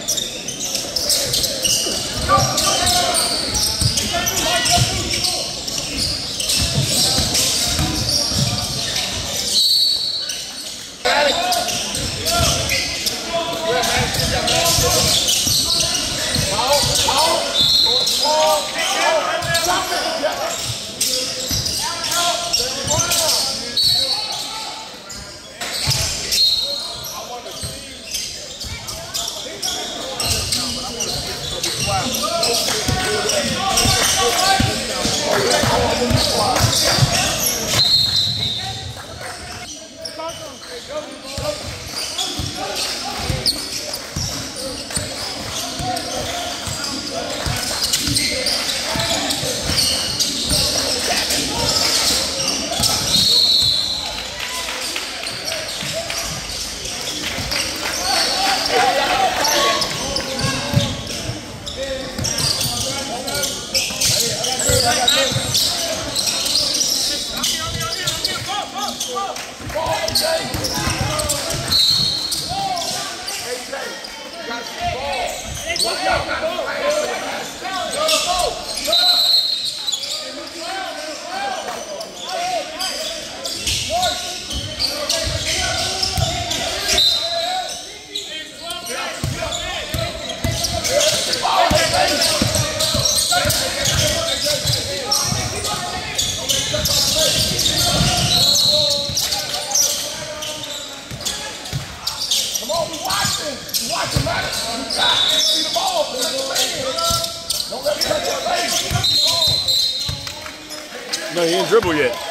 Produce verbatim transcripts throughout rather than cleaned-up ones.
No, he didn't dribble yet.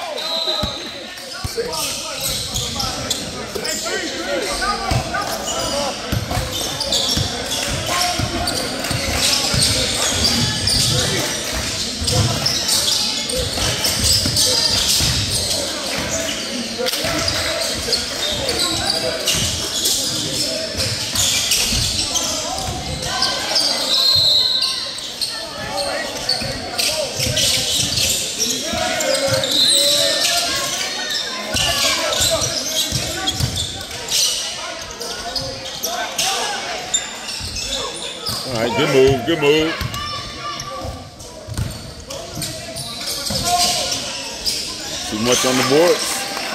All right, good move, good move. Too much on the boards.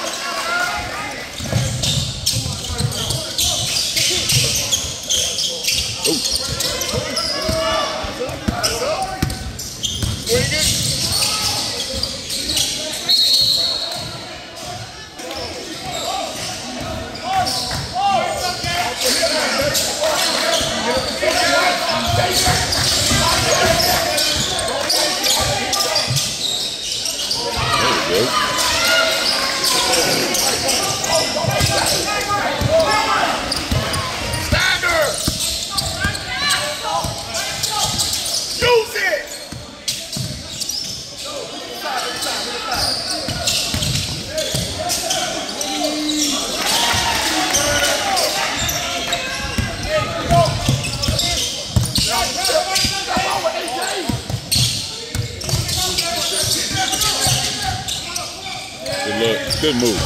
Good look, good move.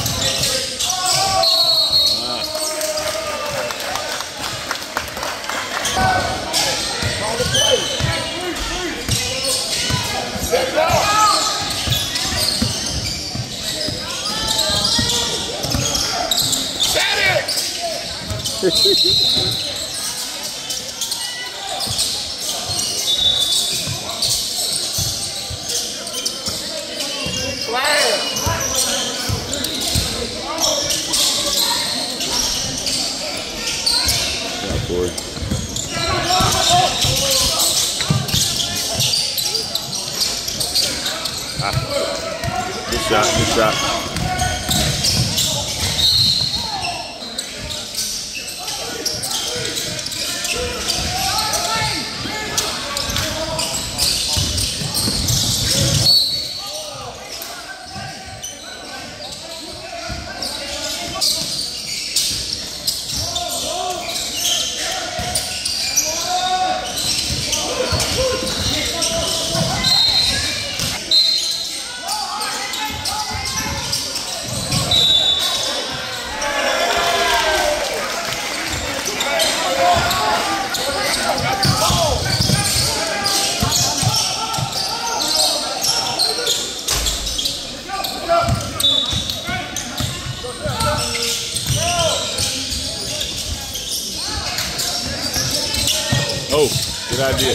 Ah. Good shot, good shot. Oh, good idea.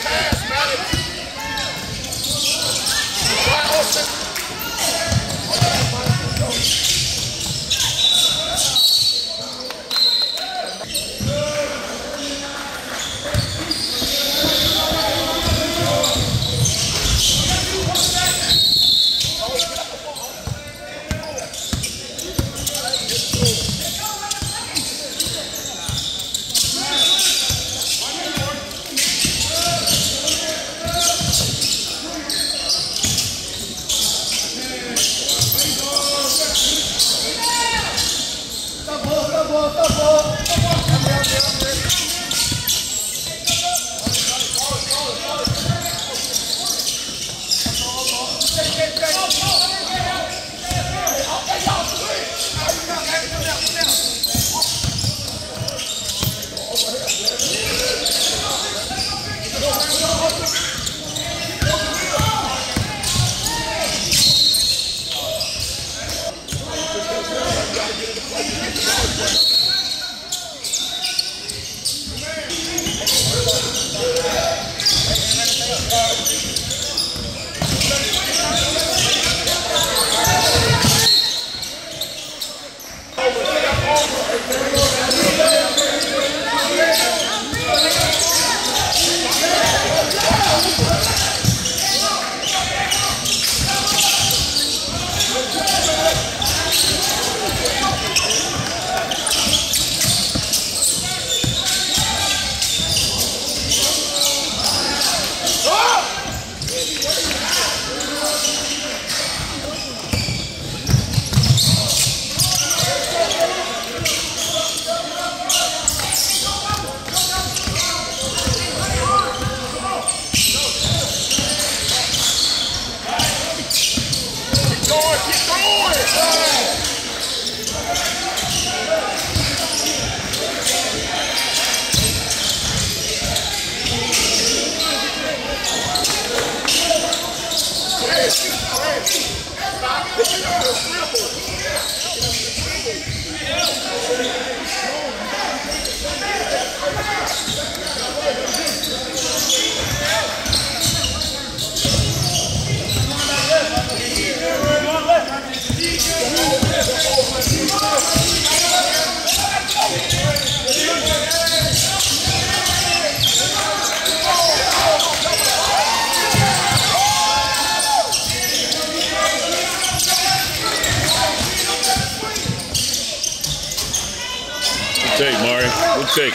Take, Mari. Good take.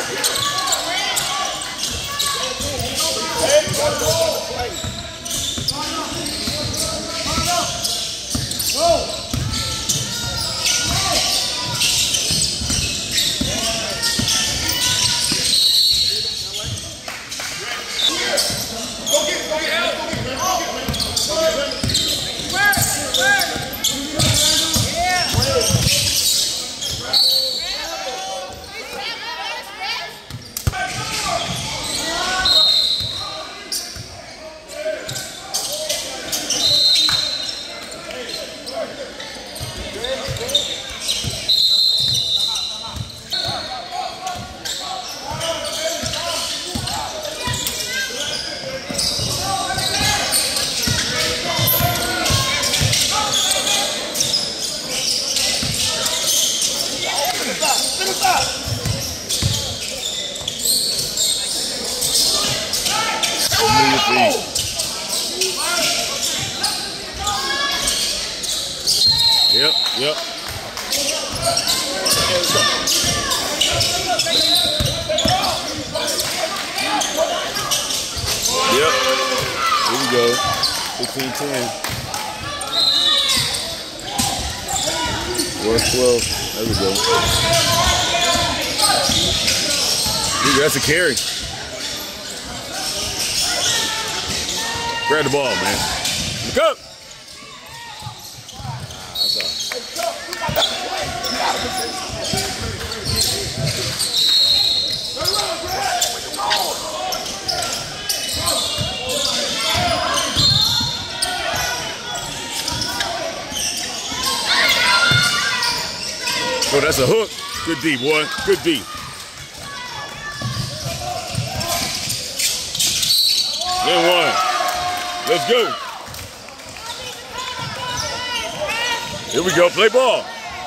Yep, yep. Yep. Here we go. fifteen ten. Four twelve. There we go. Dude, that's a carry. Grab the ball, man. Look up. Oh, that's a hook. Good D, boy. Good D. Then one. Let's go. Here we go. Play ball.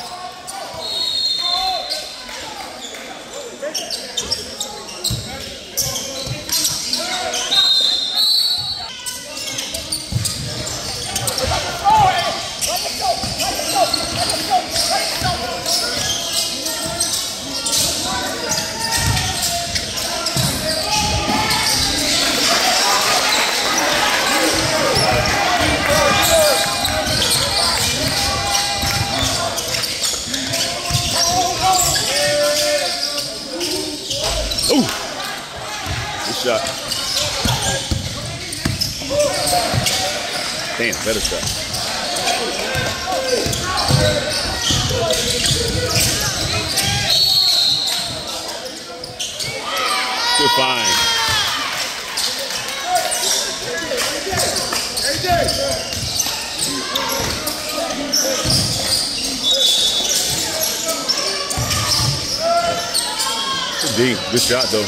Ooh, good shot. Damn, better shot. Good find. Good D. Good shot though.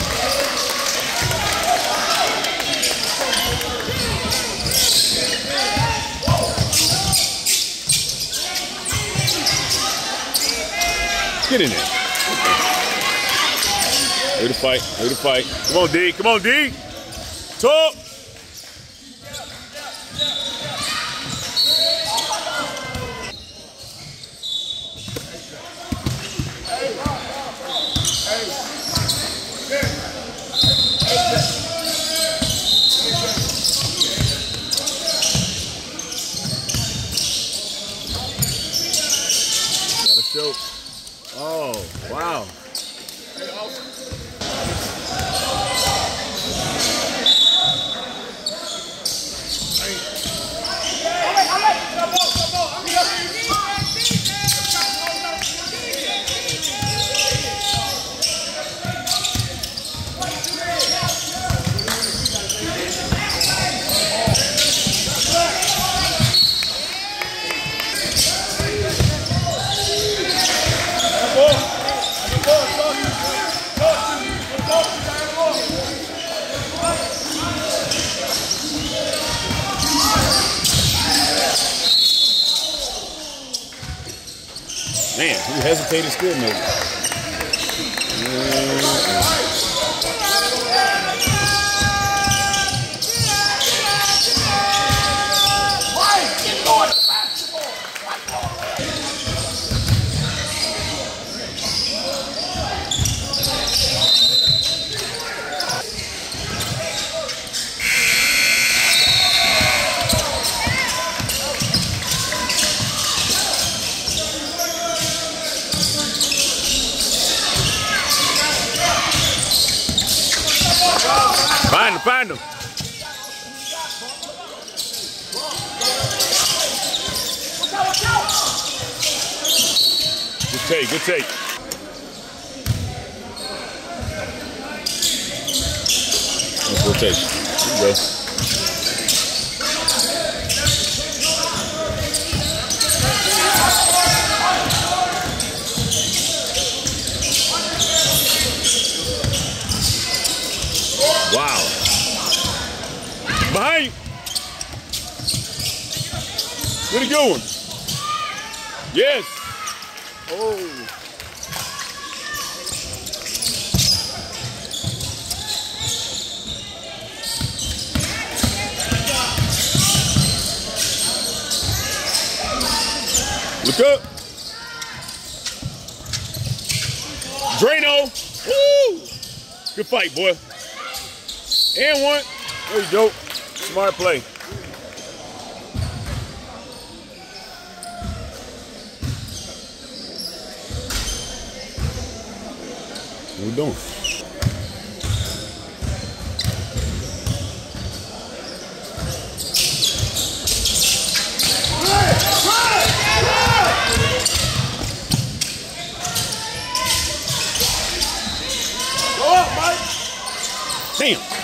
Get in there. Way to fight. Way to fight. Come on, D. Come on, D. Talk. Gotta show. Oh, wow. Man, who hesitated still maybe. Find him, find him. Good take, good take. Nice rotation. There you go. Wow. Behind you. Where the good one? Yes. Oh. Look up. Drano. Woo. Good fight, boy. And one. There you go. Smart play. What we doing? Go up, Mike. Damn.